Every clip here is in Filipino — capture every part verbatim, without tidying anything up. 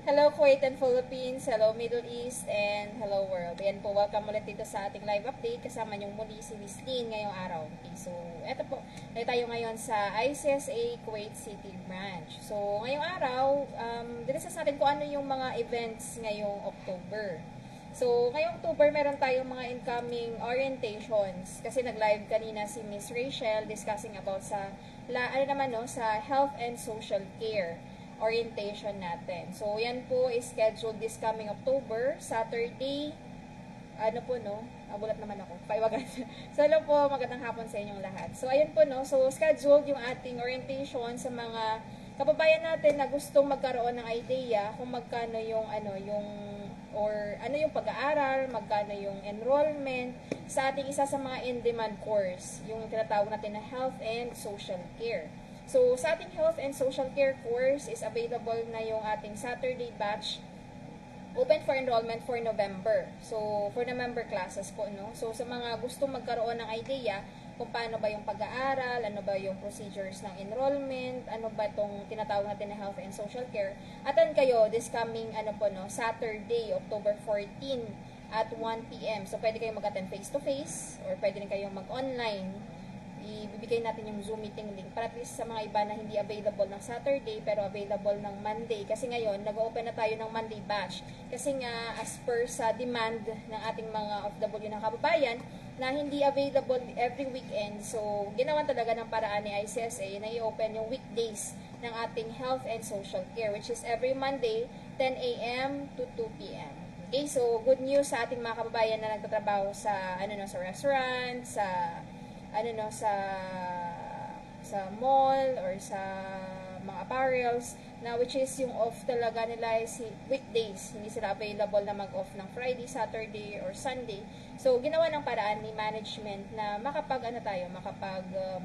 Hello Kuwait and Philippines, hello Middle East, and hello world. Ayan po, welcome ulit dito sa ating live update. Kasama niyong muli si Miss Lynn ngayong araw. Okay, so eto po, dahil tayo ngayon sa I C S A Kuwait City Branch. So ngayong araw, um, dinisas natin kung ano yung mga events ngayong October. So ngayong October, meron tayong mga incoming orientations. Kasi nag-live kanina si Miss Rachel discussing about sa, la, ano naman no, sa health and social care orientation natin. So, yan po is scheduled this coming October, Saturday, ano po, no? Abulat naman ako. Paiwagan. So, hello po, magandang hapon sa inyong lahat. So, ayun po, no? So, scheduled yung ating orientation sa mga kababayan natin na gustong magkaroon ng idea kung magkano yung, ano, yung, or ano yung pag-aaral, magkano yung enrollment sa ating isa sa mga in-demand course, yung tinatawag natin na Health and Social Care. So, sa ating Health and Social Care course is available na yung ating Saturday batch open for enrollment for November. So, for November classes po, no? So, sa mga gustong magkaroon ng idea kung paano ba yung pag-aaral, ano ba yung procedures ng enrollment, ano ba itong tinatawag natin na Health and Social Care, attend kayo this coming, ano po, no, Saturday, October fourteenth at one p m So, pwede kayong mag-attend face-to-face or pwede rin kayong mag-online. Ibibigay natin yung Zoom meeting link para at least sa mga iba na hindi available ng Saturday pero available ng Monday. Kasi ngayon, nag-open na tayo ng Monday batch. Kasi nga, as per sa demand ng ating mga O F W na kababayan, na hindi available every weekend. So, ginawan talaga ng paraan ni I C S A na i-open yung weekdays ng ating health and social care, which is every Monday, ten a m to two p m Okay, so good news sa ating mga kababayan na nagtatrabaho sa, ano no, sa restaurant, sa ano no, sa sa mall or sa mga apparels na which is yung off talaga nila is weekdays, hindi sila available na mag-off ng Friday, Saturday or Sunday. So ginawa ng paraan ni management na makapag ano tayo, makapag um,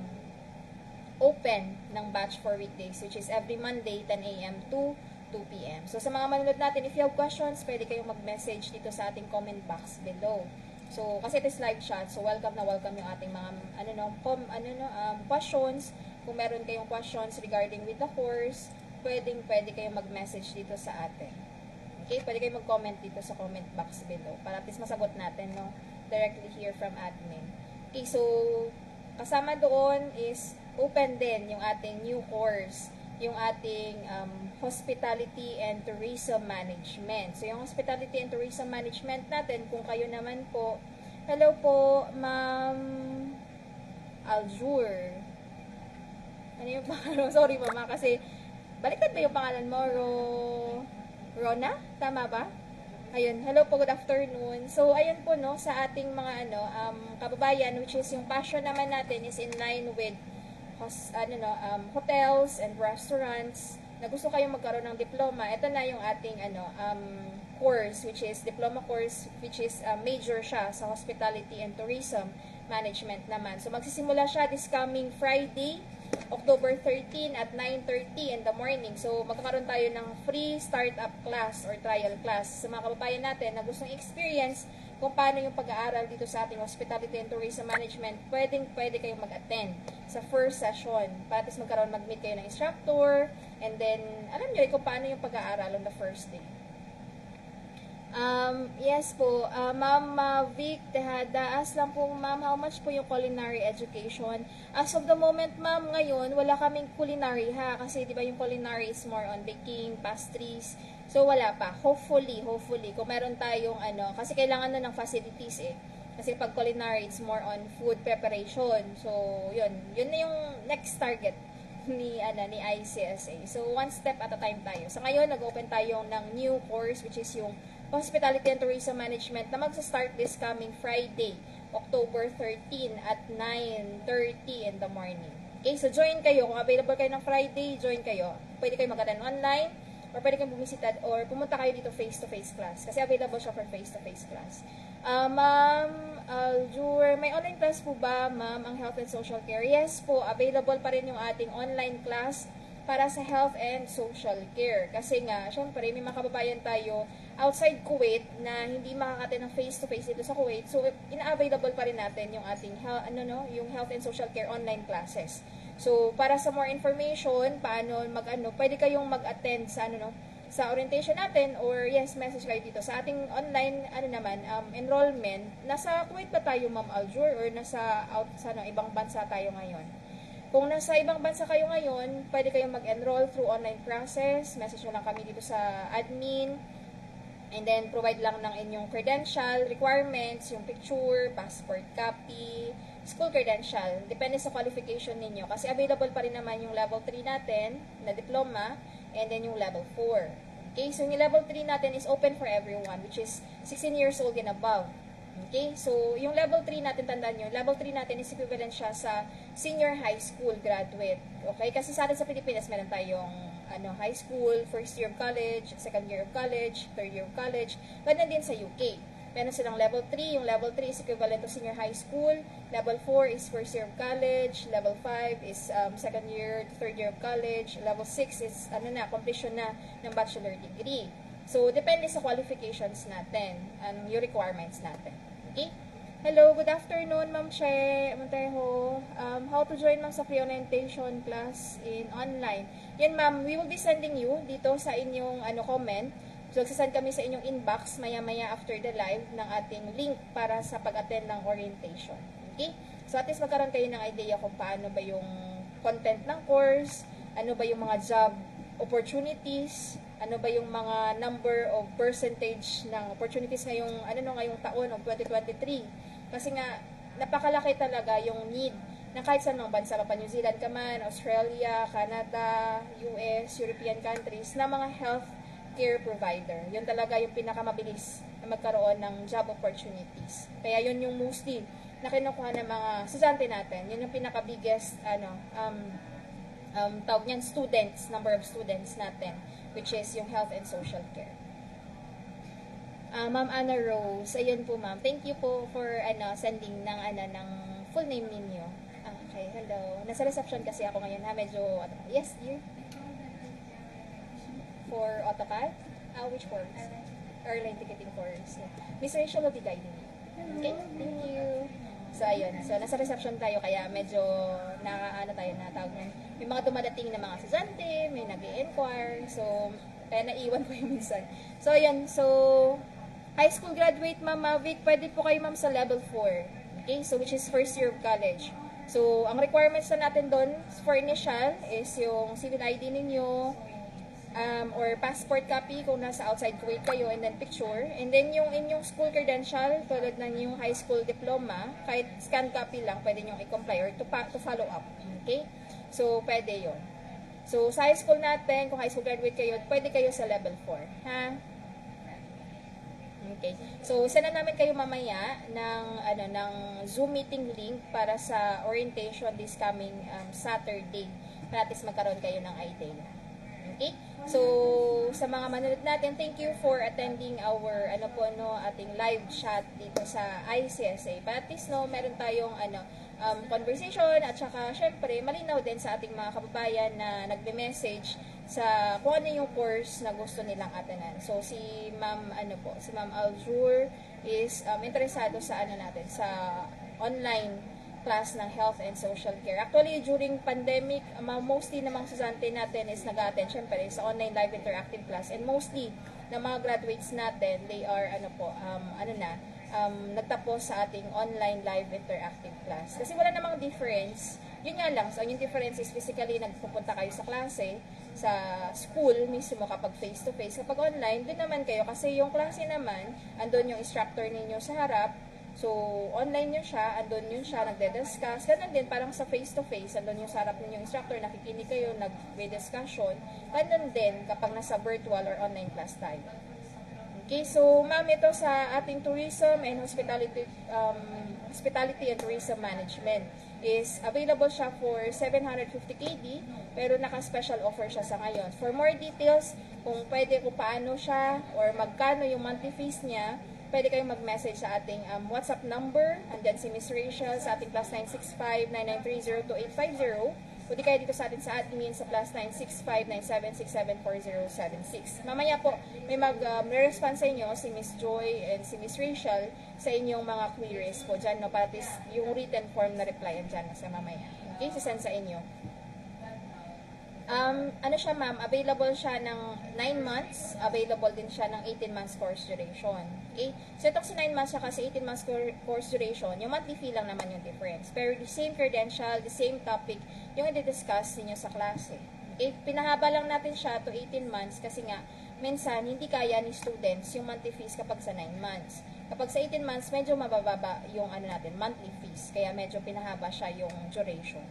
open ng batch for weekdays, which is every Monday ten a m to two p m So sa mga manonood natin, if you have questions, pwede kayong mag-message dito sa ating comment box below. So, kasi it is live chat, so welcome na welcome yung ating mga, ano no, com, ano no, um, questions. Kung meron kayong questions regarding with the course, pwedeng, pwede kayong mag-message dito sa atin. Okay, pwede kayong mag-comment dito sa comment box below, para at least masagot natin, no, directly here from admin. Okay, so, kasama doon is open din yung ating new course, yung ating um, Hospitality and Tourism Management. So, yung Hospitality and Tourism Management natin, kung kayo naman po, hello po, Ma'am Aljur. Ano yung pangalan? Sorry, Mama, kasi baliktad ba yung pangalan mo? Ro... Rona? Tama ba? Ayun, hello po, good afternoon. So, ayun po, no, sa ating mga, ano, um, kababayan, which is yung passion naman natin is in line with Hos, ano no, um, hotels and restaurants na gusto kayong magkaroon ng diploma. Ito na yung ating ano um, course, which is diploma course, which is uh, major siya sa Hospitality and Tourism Management naman. So magsisimula siya this coming Friday, October thirteenth at nine thirty in the morning. So magkakaroon tayo ng free startup class or trial class sa mga kababayan natin na gustong experience kung paano yung pag-aaral dito sa ating Hospitality and Tourism Management. Pwedeng pwede kayong mag-attend sa first session para at least magkaroon, mag-meet kayo ng instructor, and then alam nyo kung paano yung pag-aaral on the first day. Um, yes po, uh, Ma'am uh, Vic Tejada, ask lang po, Ma'am, how much po yung culinary education? As of the moment, Ma'am, ngayon, wala kaming culinary ha, kasi di ba yung culinary is more on baking, pastries, so wala pa. Hopefully, hopefully, kung meron tayong ano, kasi kailangan na ng facilities eh. Kasi pag culinary, it's more on food preparation. So, yun, yun na yung next target ni ano ni I C S A. So, one step at a time tayo. So, ngayon, nag-open tayo ng new course, which is yung Hospitality and Tourism Management na magsa-start this coming Friday, October thirteenth at nine thirty in the morning. Okay, so join kayo. Kung available kayo ng Friday, join kayo. Pwede kayo mag-attend online or pwede kayong bumisita or pumunta kayo dito face-to-face class kasi available siya for face-to-face class. Uh, Ma'am Aljur, may online class po ba, Ma'am, ang Health and Social Care? Yes po, available pa rin yung ating online class para sa Health and Social Care. Kasi nga, syempre, may mga kababayan tayo outside Kuwait na hindi makakate ng face-to-face dito sa Kuwait. So, ina-available pa rin natin yung ating health, ano, no, yung Health and Social Care online classes. So, para sa more information, paano mag-ano, pwede kayong mag-attend sa ano, no, sa orientation natin, or yes, message kayo dito. Sa ating online, ano naman, um, enrollment, nasa Kuwait ba tayo, Ma'am Aljur, or nasa out, sa ano, ibang bansa tayo ngayon? Kung nasa ibang bansa kayo ngayon, pwede kayong mag-enroll through online process. Message nyo lang kami dito sa admin. And then, provide lang ng inyong credential, requirements, yung picture, passport copy, school credential. Depende sa qualification ninyo. Kasi available pa rin naman yung level three natin na diploma, and then yung level four. Okay, so yung level three natin is open for everyone, which is sixteen years old and above. Okay, so yung level three natin, tandaan nyo, level three natin is equivalent siya sa senior high school graduate. Okay, kasi sa atin sa Pilipinas, meron tayong ano, high school, first year of college, second year of college, third year of college. Ganun din sa U K. Meron silang level three. Yung level three is equivalent to senior high school. Level four is first year of college. Level five is um, second year, third year of college. Level six is ano na, completion na ng bachelor degree. So, depende sa qualifications natin, um, yung requirements natin. Okay? Hello, good afternoon, Ma'am Che Montejo. Um, how to join ma'am sa pre-orientation class in online? Yan, ma'am, we will be sending you dito sa inyong ano comment. So, nagsasend kami sa inyong inbox maya-maya after the live ng ating link para sa pag-attend ng orientation. Okay? So, at least magkaroon kayo ng idea kung paano ba yung content ng course, ano ba yung mga job opportunities, ano ba yung mga number of percentage ng opportunities ngayong, ano no, ngayong taon of twenty twenty-three. Kasi nga, napakalaki talaga yung need na kahit saan mga bansa pa, New Zealand ka man, Australia, Canada, U S, European countries, na mga health care provider. Yun talaga yung pinakamabilis na magkaroon ng job opportunities. Kaya yun yung mostly na kinukuha ng mga estudyante natin. Yun yung pinaka-biggest, ano, um, um, tawag niyan, students, number of students natin, which is yung health and social care. Uh, Ma'am Anna Rose, ayun po ma'am. Thank you po for ano sending ng ano ng full name ninyo. Ah, okay, hello. Nasa reception kasi ako ngayon ha, medyo ano, yes, dear. For AutoCAD? Uh, which course? Airline ticketing course. Yeah. Miss Rachel will be guiding me. Okay, thank you. So, ayun. So, nasa reception tayo, kaya medyo nakaano tayo na tawag niyan. May mga dumadating na mga estudyante, may nag-i-inquire. So, kaya naiwan ko yung minsan. So, ayun. So, high school graduate, Ma'am Mavic, pwede po kayo, ma'am, sa level four. Okay? So, which is first year of college. So, ang requirements na natin doon for initial is yung civil I D ninyo, um, or passport copy kung nasa outside Kuwait kayo, and then picture. And then, yung inyong school credential, tulad ng yung high school diploma, kahit scan copy lang, pwede nyo i-comply or to, to follow up. Okay? So, pwede yon. So, sa high school natin, kung high school graduate kayo, pwede kayo sa level four. Ha? Okay. So, send namin kayo mamaya ng, ano, ng Zoom meeting link para sa orientation this coming um, Saturday. Para at least magkaroon kayo ng idea. Okay? So, sa mga manonood natin, thank you for attending our, ano po, no, ating live chat dito sa I C S A. Para at least, no, meron tayong, ano, um, conversation, at saka, syempre, malinaw din sa ating mga kababayan na nagbe-message sa kung ano yung course na gusto nilang atanan. So, si Ma'am, ano po, si Ma'am Aljur is um, interesado sa, ano natin, sa online class ng health and social care. Actually, during pandemic, um, mostly ng mga estudyante natin is nag-attend, syempre, sa online live interactive class. And mostly, ng mga graduates natin, they are, ano po, um, ano na, um, nagtapos sa ating online live interactive class. Kasi wala namang difference. Yun nga lang, so yung difference is physically nagpupunta kayo sa klase, sa school mismo kapag face-to-face. Kapag online, doon naman kayo kasi yung klase naman, andun yung instructor ninyo sa harap. So, online yun siya, andun yun siya, nagde-discuss. Ganun din, parang sa face-to-face, andun yung sa harap ninyong instructor, nakikinig kayo, nag-discussion. Ganun din kapag nasa virtual or online class tayo. Okay, so ma'am, ito sa ating tourism and hospitality, um, hospitality and tourism management is available siya for seven hundred fifty K D, pero naka-special offer siya sa ngayon. For more details, kung pwede kung paano siya or magkano yung monthly fees niya, pwede kayong mag-message sa ating um, WhatsApp number, and then si Miss Rachel sa ating plus nine six five, nine nine three zero, two eight five zero. Pwede kayo dito sa atin sa admin sa plus nine six five, nine seven six seven, four zero seven six. Mamaya po, may mag-response um, sa inyo si Miss Joy and si Miss Rachel sa inyong mga queries po dyan, no? Para tis, yung written form na replyan dyan sa mamaya. Okay, sisend sa inyo. Um, ano siya ma'am, available siya ng nine months, available din siya ng eighteen months course duration. Okay? So itong sa nine months siya kasi eighteen months course duration, yung monthly fee lang naman yung difference. Pero the same credential, the same topic, yung i-discuss niyo sa klase. Okay? Pinahaba lang natin siya to eighteen months kasi nga, minsan hindi kaya ni students yung monthly fees kapag sa nine months. Kapag sa eighteen months, medyo mabababa yung ano natin, monthly fees. Kaya medyo pinahaba siya yung duration.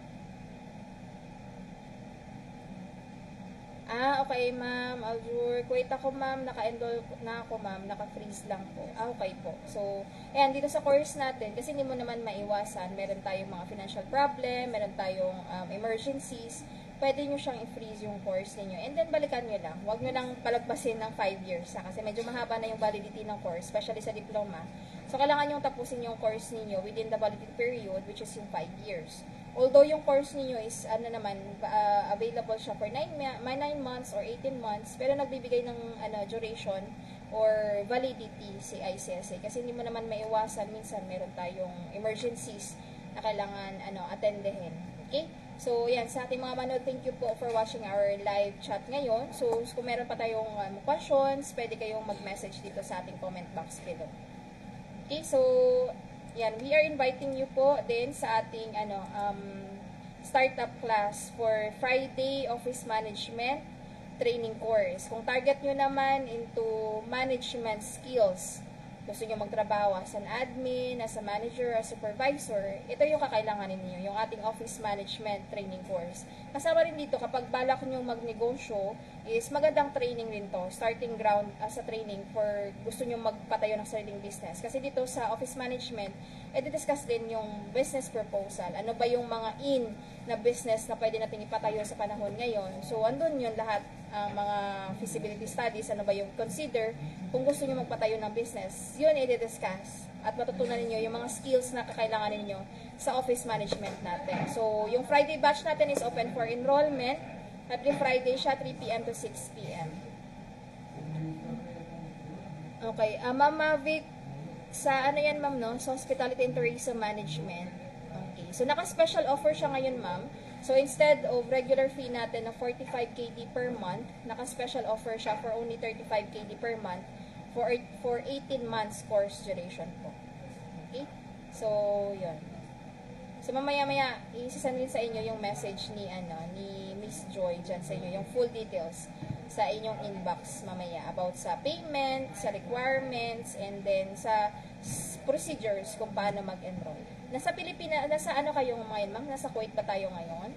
Ah, okay, ma'am. Aljur. Wait ako, ma'am. Naka-enroll na ako, ma'am. Naka-freeze lang po. Ah, okay po. So, ayan, dito sa course natin, kasi hindi mo naman maiwasan, meron tayong mga financial problem, meron tayong um, emergencies, pwede nyo siyang i-freeze yung course ninyo. And then, balikan nyo lang. Huwag nyo lang palagpasin ng five years, ha? Kasi medyo mahaba na yung validity ng course, especially sa diploma. So, kailangan nyo tapusin yung course ninyo within the validity period, which is yung five years. Although yung course niyo is ano naman uh, available siya for nine months or eighteen months, pero nagbibigay ng ano duration or validity si I C S A kasi hindi mo naman maiwasan minsan meron tayong emergencies na kailangan ano attendehin. Okay? So yan sa ating mga manood, thank you po for watching our live chat ngayon. So kung meron pa tayong um, questions, pwede kayong mag-message dito sa ating comment box below. Okay? So yan, we are inviting you po din sa ating ano um, startup class for Friday Office Management Training Course. Kung target nyo naman into management skills, gusto nyo magtrabaho as an admin, as a manager, as a supervisor, ito yung kakailanganin niyo, yung ating Office Management Training Course. Kasama rin dito, kapag balak nyo magnegosyo, is magandang training rin to, starting ground as a training for gusto nyo magpatayo ng sariling business. Kasi dito sa Office Management, i-discuss din yung business proposal. Ano ba yung mga in na business na pwede natin ipatayo sa panahon ngayon. So, andun yun lahat, ang uh, mga feasibility studies, ano ba yung consider kung gusto nyo magpatayo ng business. Yun i-discuss at matutunan ninyo yung mga skills na kakailangan ninyo sa office management natin. So, yung Friday batch natin is open for enrollment. Every Friday siya, three p m to six p m Okay. Uh, Ma'am Mavic, sa ano yan, ma'am, no? Sa Hospitality and Tourism Management. Okay. So, naka-special offer siya ngayon, ma'am. So, instead of regular fee natin na forty-five K D per month, naka-special offer siya for only thirty-five K D per month for for eighteen months course duration po. Okay? So, yun. So, mamaya-maya, isasend din sa inyo yung message ni, ano, ni Miss Joy dyan sa inyo, yung full details sa inyong inbox mamaya about sa payment, sa requirements, and then sa procedures kung paano mag-enroll. Nasa Pilipinas, nasa ano kayo ngayon, ma'am? Nasa Kuwait ba tayo ngayon?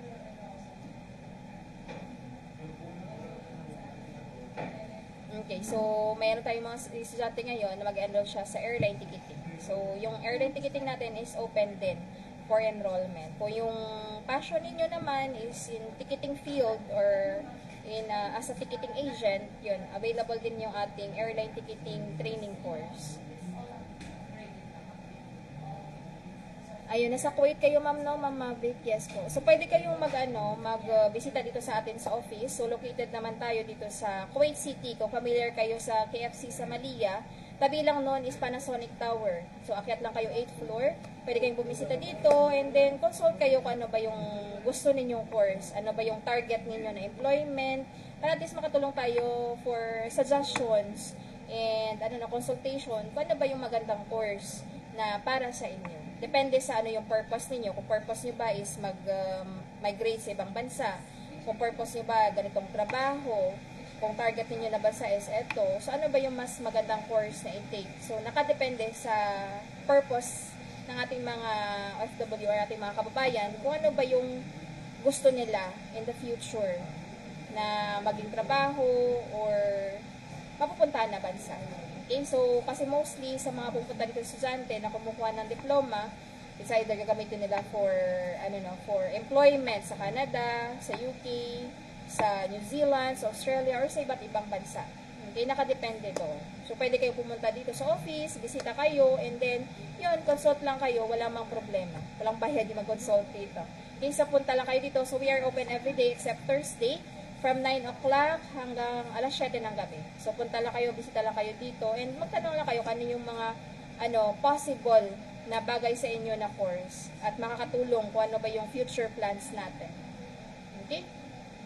Okay, so mayroon tayong mga estudyante ngayon na mag-enroll siya sa airline ticketing. So, yung airline ticketing natin is open din for enrollment. Kung yung passion ninyo naman is in ticketing field or in uh, as a ticketing agent, yun, available din yung ating airline ticketing training course. Ayun, nasa Kuwait kayo, ma'am, no? Ma'am Mavic, yes po. So, pwede kayong mag, ano, mag-bisita dito sa atin sa office. So, located naman tayo dito sa Kuwait City. Kung familiar kayo sa K F C sa Malia, tabi lang nun is Panasonic Tower. So, akyat lang kayo eighth floor. Pwede kayong bumisita dito and then consult kayo kung ano ba yung gusto ninyong course. Ano ba yung target ninyo na employment. Para at least makatulong tayo for suggestions and ano na, consultation kung ano ba yung magandang course na para sa inyo. Depende sa ano yung purpose ninyo. Kung purpose nyo ba is mag-migrate um, sa ibang bansa. Kung purpose nyo ba ganitong trabaho. Kung target ninyo na bansa is eto. So, ano ba yung mas magandang course na i-take? So, nakadepende sa purpose ng ating mga O F W or ating mga kababayan kung ano ba yung gusto nila in the future na maging trabaho or mapupuntahan na bansa. Okay, so kasi mostly sa mga pupunta dito estudyante na kumukuha ng diploma, it's either gagamitin nila for ano no, for employment sa Canada, sa U K, sa New Zealand, sa Australia, or sa iba't ibang bansa. Okay, nakadepende doon. So pwede kayo pumunta dito sa office, bisita kayo, and then yun, consult lang kayo, wala mang problema. Walang bayad yung mag-consult dito. Okay, so punta lang kayo dito. So we are open every day except Thursday, from nine o'clock hanggang alas siyete ng gabi. So, punta lang kayo, bisita lang kayo dito, and magtanong lang kayo kano yung mga ano, possible na bagay sa inyo na course at makakatulong kung ano ba yung future plans natin. Okay?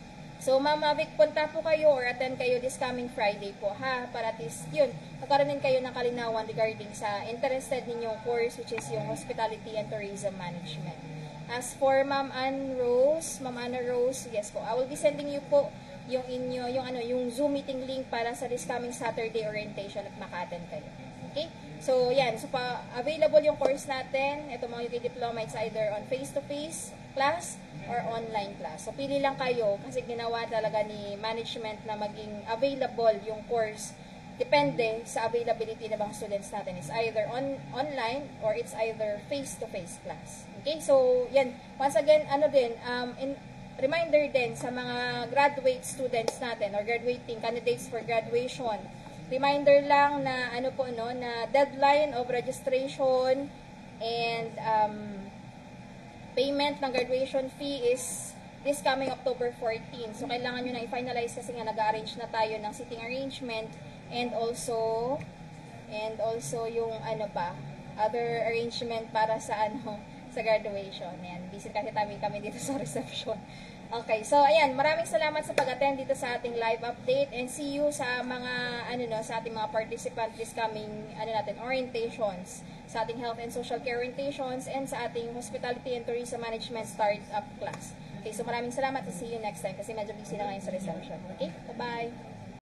So, Mama Vic, punta po kayo or attend kayo this coming Friday po, ha? Para at least, yun, magkaroon din kayo ng kalinawan regarding sa interested ninyong course, which is yung Hospitality and Tourism Management. As for Ma'am Ann Rose, Ma'am Anna Rose, yes po, I will be sending you po yung inyo, yung ano, yung Zoom meeting link para sa this coming Saturday orientation at maka-attend kayo. Okay? So, yan. So, pa, available yung course natin. Ito mga U K Diploma, it's either on face-to-face class or online class. So, pili lang kayo kasi ginawa talaga ni management na maging available yung course. Depende sa availability ng mga students natin. It's either on online or it's either face-to-face class. Okay? So, yan. Once again, ano din, um, in, reminder din sa mga graduate students natin or graduating candidates for graduation. Reminder lang na ano po no, na deadline of registration and um, payment ng graduation fee is this coming October fourteenth. So kailangan nyo na i-finalize kasi nga nag-arrange na tayo ng seating arrangement and also and also yung ano pa, other arrangement para sa ano sa graduation. Ayan, busy kasi kami, kami dito sa reception. Okay, so ayan, maraming salamat sa pag-attend dito sa ating live update and see you sa mga ano no, sa ating mga participants this coming ano natin orientations, sa ating health and social care orientations and sa ating hospitality and tourism management startup class. Okay, so maraming salamat at see you next time kasi medyo busy na ngayon sa reception. Okay? Bye-bye.